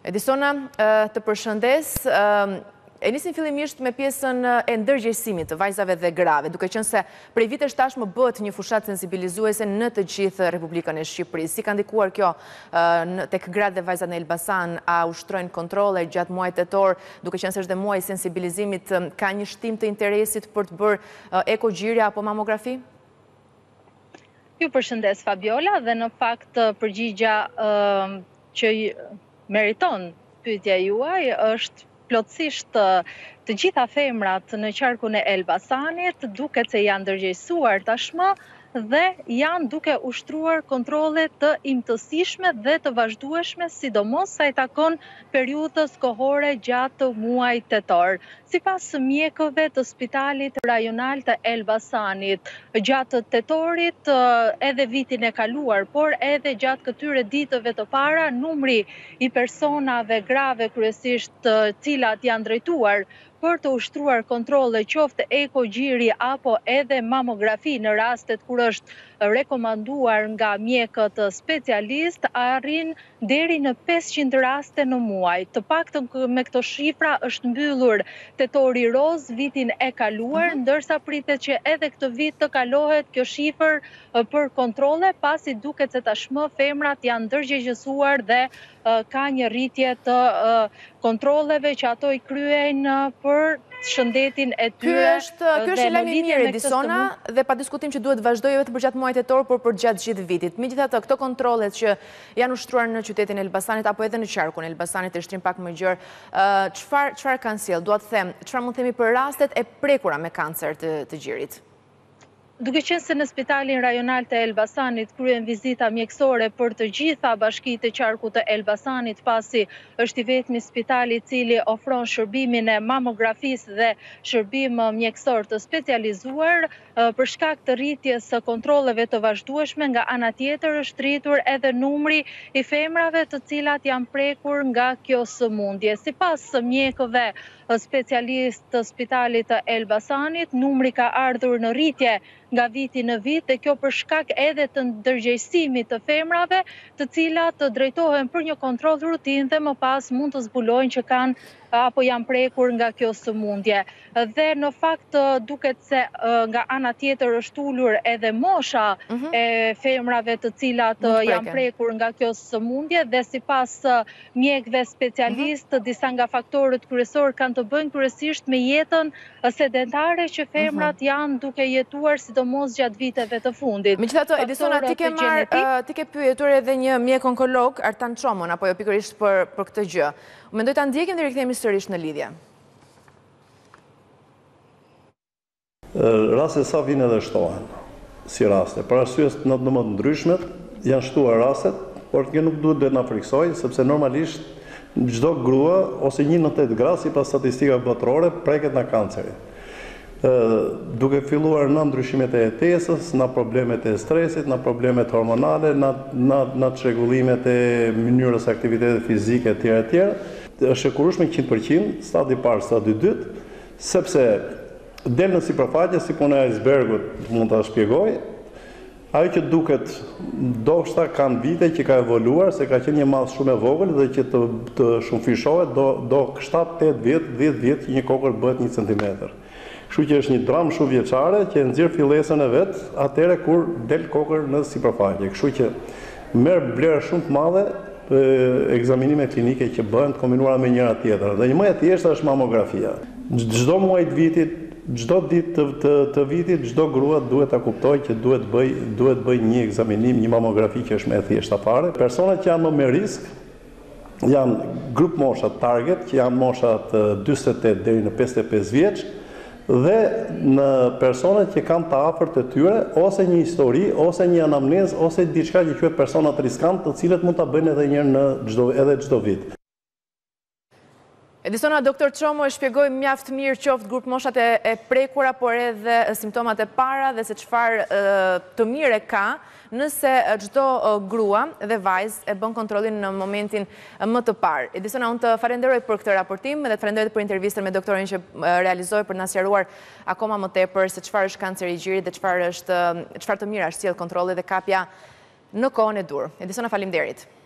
Edisona, të përshëndes, e nisim fillimisht me pjesën e ndërgjegjësimit të vajzave dhe grave, duke qenë se prej vitesh tashmë bëhet një fushat sensibilizuese në të gjithë Republikën e Shqipërisë. Si ka ndikuar kjo tek gratë dhe vajzat në Elbasan, a ushtrojnë kontrole gjatë muajit tetor, duke qenë se është dhe muaji i sensibilizimit, ka një shtim të interesit për të bërë ekogjirja apo mamografi? Ju përshëndes Fabiola, dhe në fakt përgjigja që meriton pyetja juaj është plotësisht të gjitha femrat në qarkun e Elbasanit duket se janë ndërgjegjësuar tashmë dhe janë duke ushtruar kontrole të imtësishme dhe të vazhdueshme, sidomos sa i takon periudhës kohore gjatë muajit tetor. Sipas mjekëve të Spitalit Rajonal të Elbasanit, gjatë tetorit edhe vitin e kaluar, por edhe gjatë këtyre ditëve të para, numri i personave grave kryesisht të cilat janë drejtuar për të ushtruar kontrole qoftë ekogjiri apo edhe mamografi në rastet kur është rekomanduar nga mjekët specialist, arrin deri në 500 raste në muaj. Të paktën me këto shifra është mbyllur tetori roz vitin e kaluar, ndërsa pritet që edhe këtë vit të kalohet kjo shifër për kontrole, pasi duket se tashmë femrat janë ndërgjegjësuar dhe ka një rritje të kontroleve që ato i kryejnë për shëndetin e tyre. Ky është lajm i mirë, Edisona, dhe pa diskutim që duhet vazhdojë vetëm për gjatë muajit tetor, por për gjatë gjithë vitit. Megjithatë, këto kontrollet që janë ushtruar në qytetin e Elbasanit apo edhe në qarkun e Elbasanit, të shtrim pak më gjerë, çfarë kanë sjell? Dua të them, çfarë mund të themi për rastet e prekura me kancer të gjirit? Duke qenë se në Spitalin Rajonal të Elbasanit kryen vizita mjekësore për të gjitha bashkitë e qarkut të Elbasanit, pasi është i vetmi spitali i cili ofron shërbimin e mamografisë dhe shërbim mjekësor të specializuar, për shkak të rritjes së kontrolleve të vazhdueshme, nga ana tjetër është rritur edhe numri i femrave të cilat janë prekur nga kjo sëmundje. Sipas mjekëve specialist të Spitalit të Elbasanit, numri ka ardhur në rritje nga viti në vit, dhe kjo për shkak edhe të ndërgjegjësimit të femrave, të cilat drejtohen për një kontroll rutinë dhe më pas mund të zbulojnë që kanë apo janë prekur nga kjo sëmundje. Dhe në fakt duket se nga ana tjetër është ulur edhe mosha e femrave të cilat janë prekur nga kjo sëmundje, dhe sipas mjekëve specialist, disa nga faktorët kryesor kanë të bëjnë kryesisht me jetën sedentare që femrat janë duke jetuar, sidomos gjatë viteve të fundit. Megjithatë, Edisona, ti ke pyetur edhe një mjek onkolog, Artan Çomon, apo jo pikërisht për këtë gjë. Mendoj ta ndjekim dhe rikthehemi sërish në lidhje. Raste sa vinë edhe shtohen si raste. Për arsye në të ndryshme janë shtuar rastet, por kjo nuk duhet të na friksoj, sepse normalisht çdo grua ose 1 në 8 gra sipas statistikave botërore preket nga kanceri. Duke filluar në ndryshimet e jetesës, në problemet e stresit, në problemet hormonale, në çrregullimet e mënyrës aktivitetit fizike etj. Është e kurueshme 100%, stadi i parë, stadi i dytë, sepse del në sipërfaqe si puna e icebergut, mund ta shpjegoj. Ajo që duket ndoshta kanë vite që ka evoluar, se ka qenë një masë shumë e vogël dhe që të shumëfishohet do 7-8 vjet, 10 vjet që një kokër bëhet 1 centimetër. Kështu që është një dramë shumë vjeçare që nxjerr fillesën e vet atëherë kur del kokër në sipërfaqe. Kështu që merr vlera shumë të madhe ekzaminime klinike që bëhen të kombinuara me njëra tjetrën. Dhe një më e thjeshtë është mamografia. Çdo muaj të vitit, çdo ditë të vitit, çdo grua duhet ta kuptojë që duhet bëj një ekzaminim, një mamografi që është më e thjeshta fare. Personat që janë më me risk janë grup mosha target, që janë moshat 48 deri në 55 vjeç, dhe në personat që kanë të afërt të tyre, ose një histori, ose një anamnezë, ose diçka që quhet personat riskantë, të cilët mund ta bëjnë edhe një herë në çdo vit. Edisona, doktor Çomo e shpjegoi mjaft mirë qoftë grup moshat e prekura, por edhe simptomat e para dhe se çfarë të mire ka nëse çdo grua dhe vajzë e bën kontrollin në momentin më të parë. Edisona, unë të falenderoj për këtë raportim dhe të falenderoj për intervistën me doktorin që realizoi për na sqaruar akoma më tepër se çfarë është kanceri i gjirit dhe çfarë të mira është sjell kontrolli dhe kapja në kohën e dur. Edisona, faleminderit.